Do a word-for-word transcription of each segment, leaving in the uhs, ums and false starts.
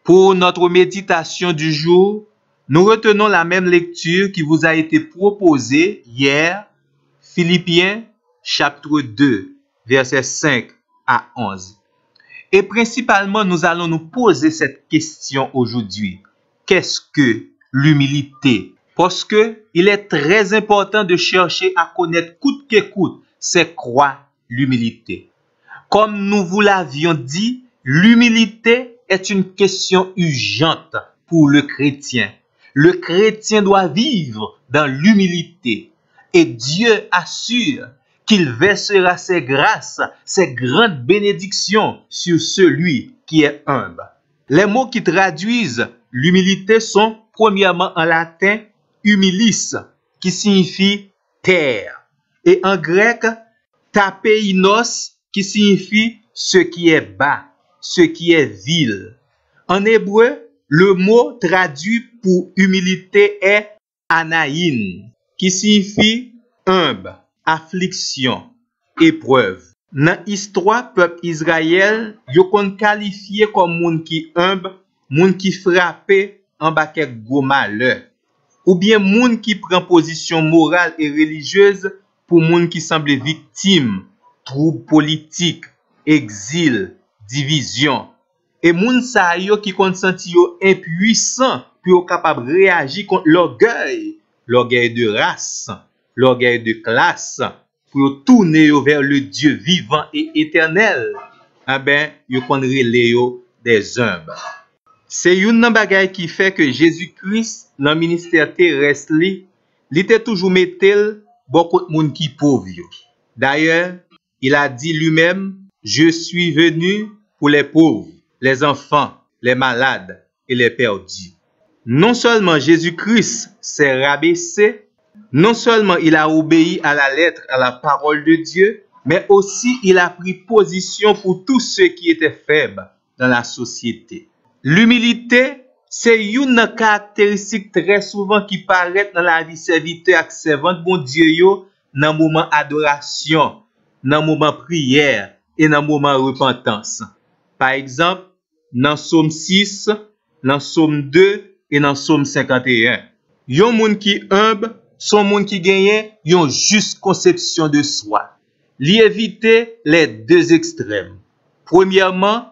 Pour notre méditation du jour, nous retenons la même lecture qui vous a été proposée hier, Philippiens chapitre deux, versets cinq à onze. Et principalement, nous allons nous poser cette question aujourd'hui. Qu'est-ce que l'humilité? Parce que il est très important de chercher à connaître coûte que coûte c'est quoi l'humilité. Comme nous vous l'avions dit, l'humilité est une question urgente pour le chrétien. Le chrétien doit vivre dans l'humilité et Dieu assure qu'il versera ses grâces, ses grandes bénédictions sur celui qui est humble. Les mots qui traduisent l'humilité sont premièrement en latin humilis, qui signifie terre, et en grec tapeinos, qui signifie ce qui est bas, ce qui est vil. En hébreu, le mot traduit pour humilité est anaïn, qui signifie humble, affliction, épreuve. Dans l'histoire peuple Israël, yo kon qualifié comme moun qui humble, moun qui frappé en bas quelques gros malheur, ou bien moun qui prend position morale et religieuse pour moun qui semble victime, troubles politiques, exil, division. Et moun sa yo qui kon senti yo impuissant pour capable réagir contre l'orgueil, l'orgueil de race, l'orgueil de classe, pour tourner vers le Dieu vivant et éternel. Ah ben, yo kon relé yo des humbles. C'est une nan bagay qui fait que Jésus-Christ dans ministère terrestre li, li te toujours mettel beaucoup de moun qui pauvre. D'ailleurs, il a dit lui-même, je suis venu pour les pauvres, les enfants, les malades et les perdus. Non seulement Jésus-Christ s'est rabaissé, non seulement il a obéi à la lettre, à la parole de Dieu, mais aussi il a pris position pour tous ceux qui étaient faibles dans la société. L'humilité, c'est une caractéristique très souvent qui paraît dans la vie serviteur et servante bon Dieu yo, dans le moment adoration, dans le moment prière et dans le moment repentance. Par exemple, dans Psaume six, dans Psaume deux et dans Psaume cinquante et un. Yon moun qui humble, son moun qui gagne yon juste conception de soi. Li éviter les deux extrêmes. Premièrement,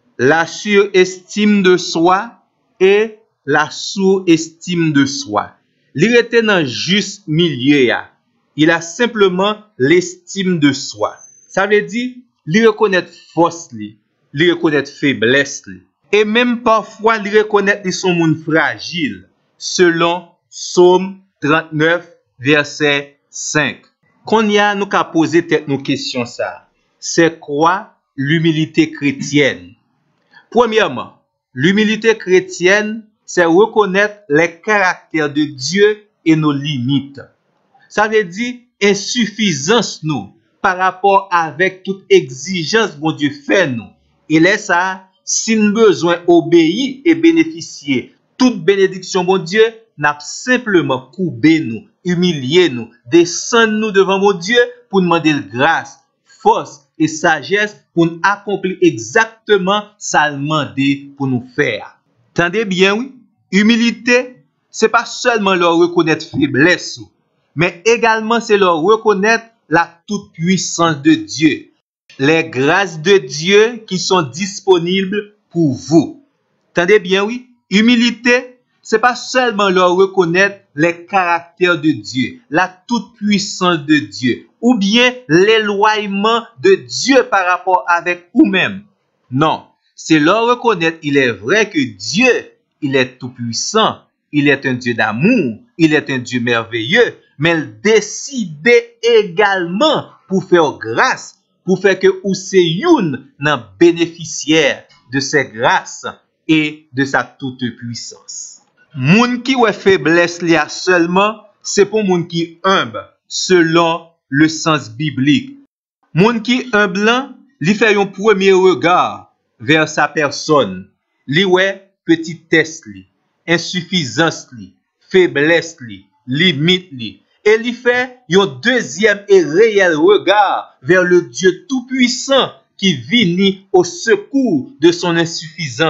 la surestime de soi et la sous-estime de soi. Li rete dans juste milieu ya. Il a simplement l'estime de soi. Ça veut dire, li reconnaître force li, li reconnaître faiblesse li. Et même parfois, li reconnaître li son moun fragile, selon Psaume trente-neuf, verset cinq. Qu'on y a nous qu'à poser tête nos questions ça. C'est quoi l'humilité chrétienne? Premièrement, l'humilité chrétienne, c'est reconnaître les caractères de Dieu et nos limites. Ça veut dire insuffisance nous par rapport avec toute exigence bon Dieu fait nous. Et là ça, si nous besoin obéir et bénéficier toute bénédiction bon Dieu, n'a simplement courbé nous, humilié nous, descendre nous devant mon Dieu pour demander grâce, force et sagesse pour nous accomplir exactement ça demandé pour nous faire. Tendez bien, oui. Humilité, c'est pas seulement leur reconnaître faiblesse, mais également c'est leur reconnaître la toute puissance de Dieu, les grâces de Dieu qui sont disponibles pour vous. Tendez bien, oui. Humilité, c'est pas seulement leur reconnaître les caractères de Dieu, la toute puissance de Dieu, ou bien l'éloignement de Dieu par rapport avec vous-même. Non, c'est leur reconnaître, il est vrai que Dieu, il est tout puissant, il est un Dieu d'amour, il est un Dieu merveilleux, mais il décide également pour faire grâce, pour faire que ou c'est une nan bénéficiaire de ses grâces et de sa toute puissance. Moun qui ouais faiblesse li a seulement, c'est pour moun qui humble, selon le sens biblique. Moun qui humble, li fait un premier regard vers sa personne. Li ouais petitesse li, insuffisance li, faiblesse li, limite li. Et li fait un deuxième et réel regard vers le Dieu tout-puissant qui vient au secours de son insuffisance,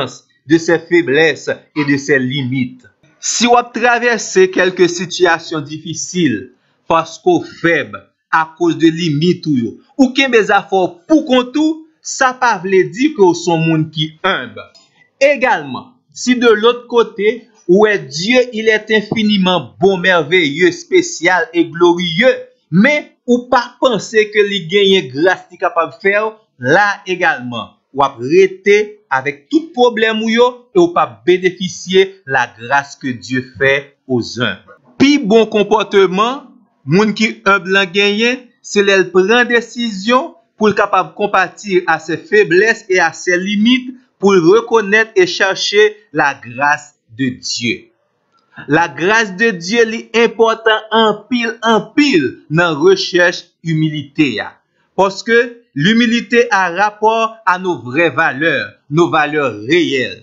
de ses faiblesses et de ses limites. Si vous traversez quelques situations difficiles parce qu'on est faible à cause de limites ou ou que mes efforts pour contour, ça pas veut dire que vous sont monde qui humble. Également, si de l'autre côté, où est Dieu, il est infiniment bon, merveilleux, spécial et glorieux, mais ou pas penser que les gagne grâce qu'il est capable de faire, là également, ou arrêter avec tout problème ou yo, et ou pas bénéficier la grâce que Dieu fait aux humbles. Puis bon comportement, moun qui humble gagne, c'est l'elle prend décision pour être capable de compatir à ses faiblesses et à ses limites, pour reconnaître et chercher la grâce de Dieu. La grâce de Dieu est important en pile en pile dans la recherche humilité. Parce que l'humilité a rapport à nos vraies valeurs, nos valeurs réelles.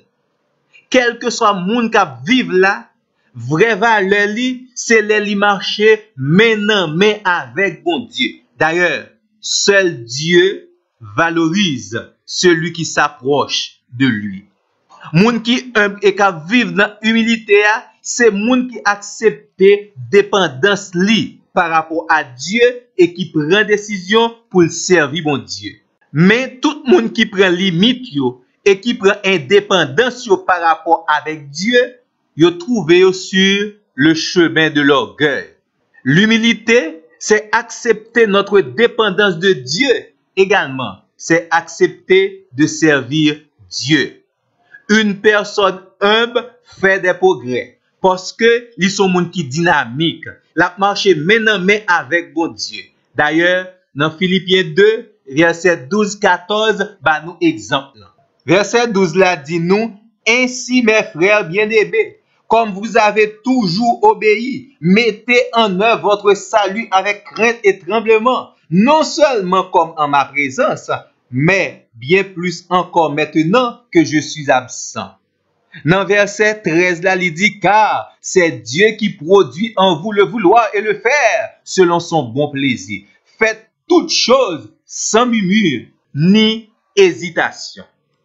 Quel que soit le monde qui vive là, vraie valeur li, c'est les marcher main en main avec bon Dieu. D'ailleurs, seul Dieu valorise celui qui s'approche de lui. Moun qui humble et qui vivent dans l'humilité, c'est moun qui accepte dépendance li par rapport à Dieu et qui prend décision pour le servir bon Dieu. Mais tout moun qui prend limite yo et qui prend indépendance yo par rapport avec Dieu, yo trouvé yo sur le chemin de l'orgueil. L'humilité, c'est accepter notre dépendance de Dieu. Également, c'est accepter de servir Dieu. Une personne humble fait des progrès parce que ils sont monde qui dynamique, la marche main en main avec bon Dieu. D'ailleurs, dans Philippiens deux, verset douze quatorze, bah nous exemple. Verset douze là dit nous, ainsi mes frères bien-aimés, comme vous avez toujours obéi, mettez en œuvre votre salut avec crainte et tremblement, non seulement comme en ma présence, mais bien plus encore maintenant que je suis absent. Dans verset treize, là, il dit, car c'est Dieu qui produit en vous le vouloir et le faire selon son bon plaisir. Faites toutes choses sans murmure ni hésitation.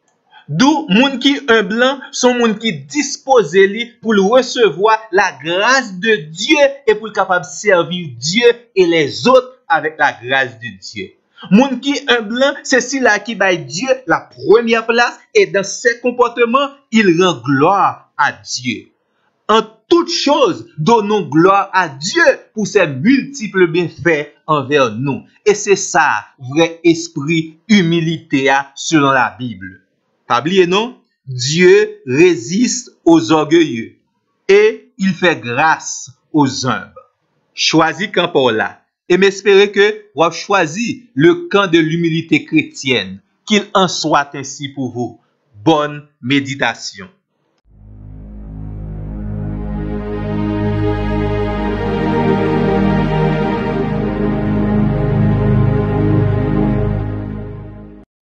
D'où moun qui humble sont moun qui disposent pour recevoir la grâce de Dieu et pour capable servir Dieu et les autres avec la grâce de Dieu. Moun qui humble, c'est celui-là qui baille Dieu la première place et dans ses comportements, il rend gloire à Dieu. En toute chose, donnons gloire à Dieu pour ses multiples bienfaits envers nous. Et c'est ça, vrai esprit humilité selon la Bible. Pas oublier non? Dieu résiste aux orgueilleux et il fait grâce aux humbles. Choisis camp pour là. Et m'espérer que vous avez choisi le camp de l'humilité chrétienne. Qu'il en soit ainsi pour vous. Bonne méditation.